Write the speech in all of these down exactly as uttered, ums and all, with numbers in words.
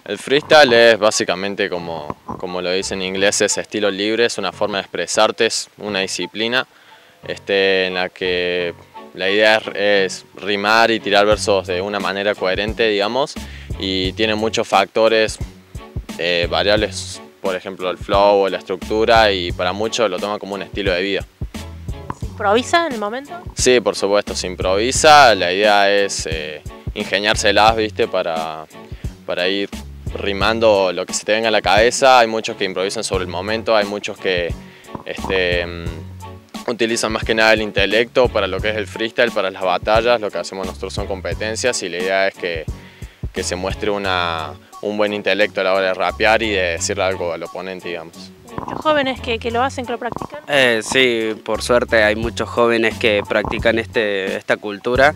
El freestyle es básicamente como, como lo dice en inglés, es estilo libre, es una forma de expresarte, es una disciplina este, en la que la idea es, es rimar y tirar versos de una manera coherente, digamos, y tiene muchos factores eh, variables, por ejemplo el flow o la estructura, y para muchos lo toman como un estilo de vida. ¿Se improvisa en el momento? Sí, por supuesto, se improvisa, la idea es eh, ingeniárselas, ¿viste? Para, para ir rimando lo que se te venga a la cabeza. Hay muchos que improvisan sobre el momento, hay muchos que este, utilizan más que nada el intelecto para lo que es el freestyle, para las batallas. Lo que hacemos nosotros son competencias y la idea es que, que se muestre una, un buen intelecto a la hora de rapear y de decirle algo al oponente, digamos. ¿Muchos jóvenes que, que lo hacen, que lo practican? Eh, sí, por suerte hay muchos jóvenes que practican este, esta cultura.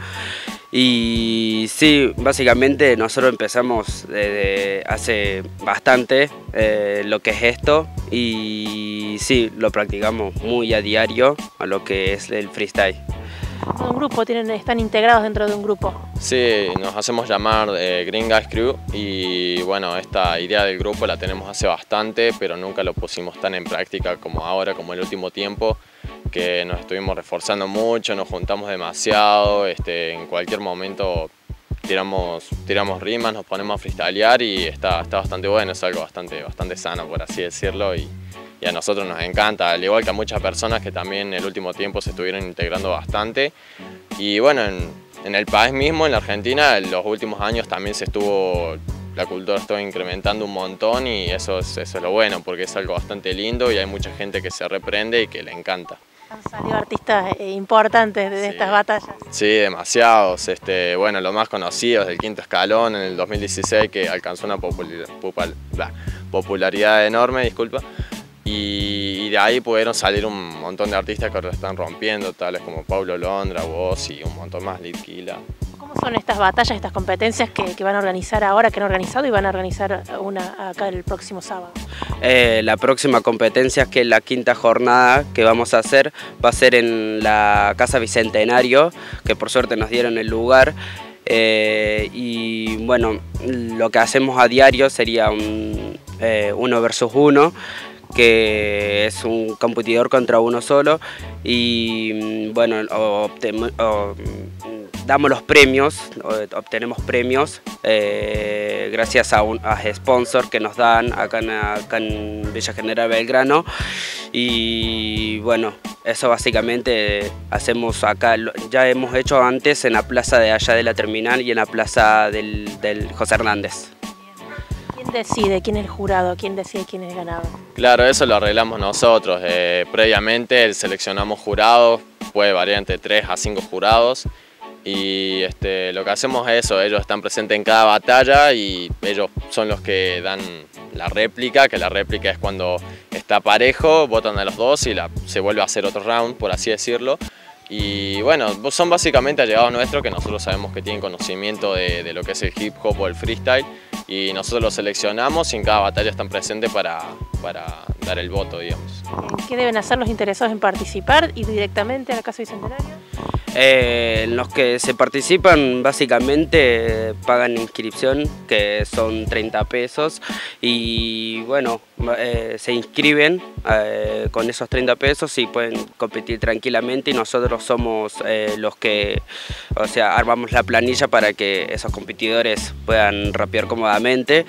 Y sí, básicamente nosotros empezamos desde hace bastante eh, lo que es esto, y sí, lo practicamos muy a diario a lo que es el freestyle. Un grupo, tienen, están integrados dentro de un grupo. Sí, nos hacemos llamar eh, Green Guys Crew, y bueno, esta idea del grupo la tenemos hace bastante, pero nunca lo pusimos tan en práctica como ahora, como el último tiempo, que nos estuvimos reforzando mucho, nos juntamos demasiado, este, en cualquier momento tiramos, tiramos rimas, nos ponemos a freestylear y está, está bastante bueno, es algo bastante, bastante sano, por así decirlo, y, y a nosotros nos encanta, al igual que a muchas personas que también en el último tiempo se estuvieron integrando bastante. Y bueno, en, en el país mismo, en la Argentina, en los últimos años también se estuvo, la cultura estuvo incrementando un montón, y eso es, eso es lo bueno, porque es algo bastante lindo y hay mucha gente que se reprende y que le encanta. Han salido artistas eh, importantes de Sí. estas batallas. Sí, demasiados. Este, bueno, los más conocidos del Quinto Escalón en el dos mil dieciséis, que alcanzó una popular, popul, bla, popularidad enorme, disculpa. Y, y de ahí pudieron salir un montón de artistas que ahora lo están rompiendo, tales como Pablo Londra, vos y un montón más, Litquila. ¿Cómo son estas batallas, estas competencias que, que van a organizar ahora, que han organizado y van a organizar una acá el próximo sábado? Eh, la próxima competencia, que es la quinta jornada que vamos a hacer, va a ser en la Casa Bicentenario, que por suerte nos dieron el lugar. Eh, y bueno, lo que hacemos a diario sería un eh, uno versus uno, que es un competidor contra uno solo, y bueno, obten, o, damos los premios, obtenemos premios eh, gracias a un a sponsor que nos dan acá en, acá en Villa General Belgrano. Y bueno, eso básicamente hacemos acá, ya hemos hecho antes en la plaza de allá de la terminal y en la plaza del, del José Hernández. ¿Quién decide? ¿Quién es el jurado? ¿Quién decide quién es el ganador? Claro, eso lo arreglamos nosotros. Eh, previamente seleccionamos jurados, puede variar entre tres a cinco jurados. Y este, lo que hacemos es eso, ellos están presentes en cada batalla y ellos son los que dan la réplica, que la réplica es cuando está parejo, votan a los dos y la, se vuelve a hacer otro round, por así decirlo. Y bueno, son básicamente allegados nuestros que nosotros sabemos que tienen conocimiento de, de lo que es el hip hop o el freestyle, y nosotros los seleccionamos y en cada batalla están presentes para, para dar el voto, digamos. ¿Qué deben hacer los interesados en participar? ¿Ir directamente a la Casa Bicentenario? Eh, los que se participan básicamente pagan inscripción, que son treinta pesos, y bueno, eh, se inscriben eh, con esos treinta pesos y pueden competir tranquilamente, y nosotros somos eh, los que, o sea, armamos la planilla para que esos competidores puedan rapear cómodamente,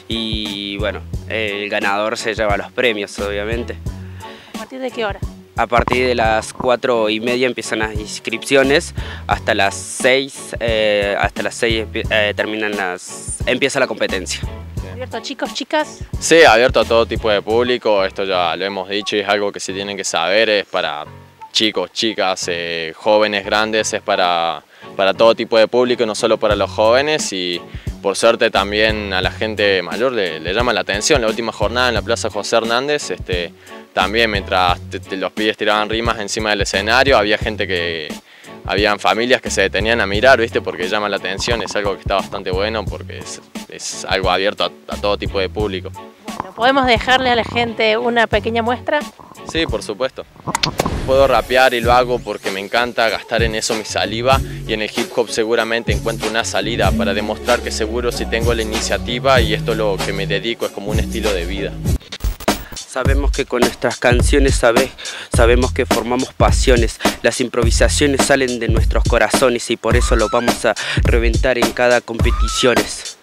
y bueno, el ganador se lleva los premios, obviamente. ¿A partir de qué hora? A partir de las cuatro y media empiezan las inscripciones, hasta las seis, eh, hasta las seis eh, terminan las, empieza la competencia. ¿Abierto a chicos, chicas? Sí, abierto a todo tipo de público, esto ya lo hemos dicho y es algo que se tienen que saber, es para chicos, chicas, eh, jóvenes, grandes, es para, para todo tipo de público, no solo para los jóvenes, y por suerte también a la gente mayor le, le llama la atención. La última jornada en la Plaza José Hernández, este, también mientras te, te, los pibes tiraban rimas encima del escenario, había gente que, habían familias que se detenían a mirar, ¿viste? Porque llama la atención, es algo que está bastante bueno porque es, es algo abierto a, a todo tipo de público. Bueno, ¿podemos dejarle a la gente una pequeña muestra? Sí, por supuesto. Puedo rapear y lo hago porque me encanta gastar en eso mi saliva, y en el hip hop seguramente encuentro una salida para demostrar que seguro si tengo la iniciativa y esto es lo que me dedico, es como un estilo de vida. Sabemos que con nuestras canciones sabe, sabemos que formamos pasiones, las improvisaciones salen de nuestros corazones y por eso lo vamos a reventar en cada competiciones.